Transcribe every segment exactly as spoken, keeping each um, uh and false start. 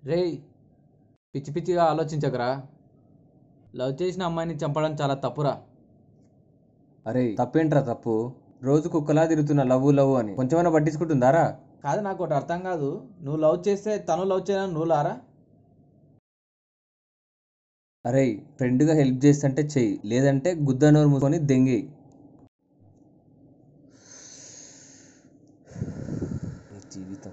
రేయ్ పిచ్చి పిచ్చిగా ఆలోచించకరా. లవ్ చేసిన అమ్మాయిని చంపడం చాలా తప్పురా. అరే తప్పేంట్రా తప్పు? రోజు కుక్కలా తిరుగుతున్న లవ్ లవ్ అని కొంచెమైనా పట్టించుకుంటుందారా? కాదు, నాకు ఒకటి అర్థం కాదు. నువ్వు లవ్ చేస్తే తను లవ్ చేయని నువ్వు లారా? అరే ఫ్రెండ్గా హెల్ప్ చేస్తుంటే చెయ్యి, లేదంటే గుద్దనోరు మూసుకొని దెంగి. జీవితం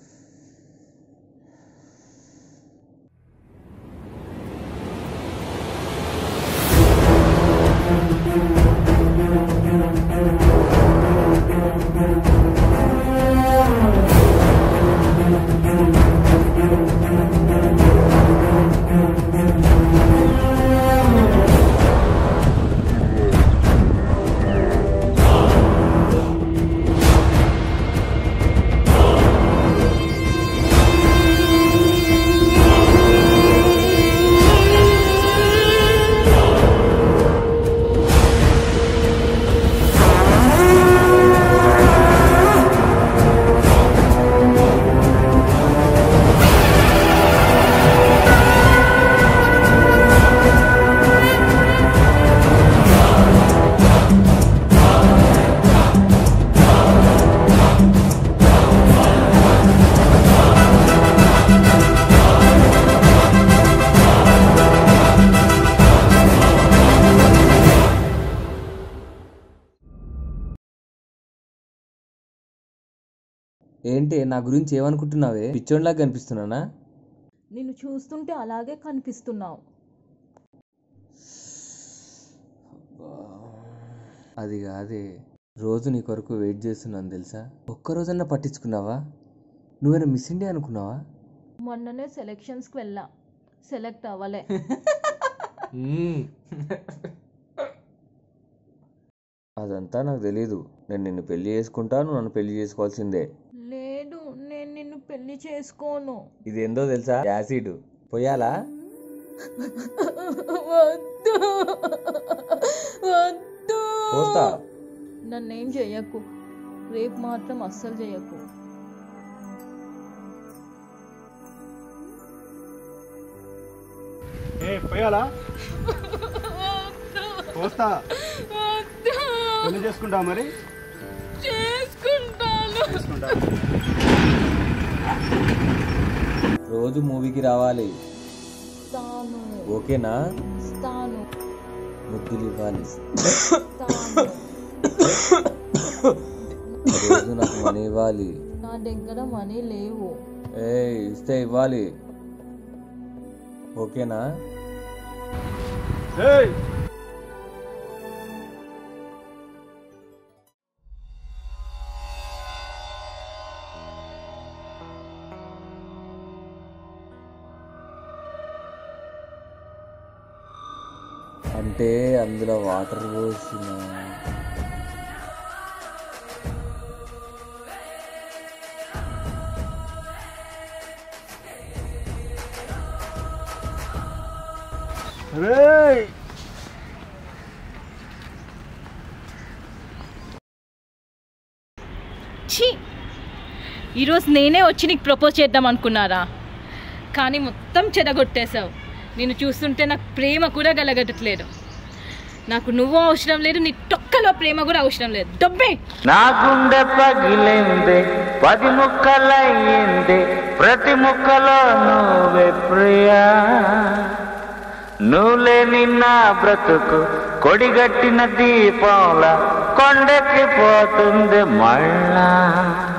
ఏంటి నా గురించి ఏమనుకుంటున్నావే? పిచ్చోన్లాగా కనిపిస్తున్నానా? నిన్ను చూస్తుంటే అలాగే కనిపిస్తున్నావు. అది కాదే, రోజు నీ కొరకు వెయిట్ చేస్తున్నాను తెలుసా? ఒక్కరోజన్నా పట్టించుకున్నావా? నువ్వేనా మిస్ ఇండియా అనుకున్నావా? మొన్ననే సెలెక్షన్స్కి వెళ్ళా, సెలెక్ట్ అవ్వలే. అదంతా నాకు తెలీదు. నేను నిన్ను పెళ్లి చేసుకుంటా, నువ్వు నన్ను పెళ్లి చేసుకోవాల్సిందే. లేదు, నేను నిన్ను పెళ్లి చేసుకోను. ఇది ఏందో తెలుసా? యాసిడ్ పోయాలా? వద్దు వద్దు, పోస్తా. నన్నేం చెయ్యకు, రేపు మాత్రం అస్సలు చెయ్యకు. పోయాలా? పోస్తా. పెళ్లి చేసుకుంటావు మరి? రోజు మూవీకి రావాలి, ఓకేనా? ముద్దులు ఇవ్వాలి, రోజు నాకు మనీ ఇవ్వాలి. నా దగ్గర మనీ లేవు. ఏ ఇస్తే ఇవ్వాలి, ఓకేనా? అంటే అందులో వాటర్ పోసిన ఛీ, ఈరోజు నేనే వచ్చి నీకు ప్రపోజ్ చేద్దాం అనుకున్నారా? కానీ మొత్తం చెడగొట్టేశావు. నిన్ను చూస్తుంటే నాకు ప్రేమ కూడా కలగట్లేదు. నాకు నువ్వు అవసరం లేదు, నీ తొక్కలో ప్రేమ కూడా అవసరం లేదు. డబ్బే నా గుండె పగిలిందే, పది ముక్కలయ్యిందే, ప్రతి ముక్కలో నువ్వే ప్రియా. నువ్వులేని నా బ్రతుకు కొడిగట్టిన దీపంలా కొండెక్కిపోతుంది మళ్ళా.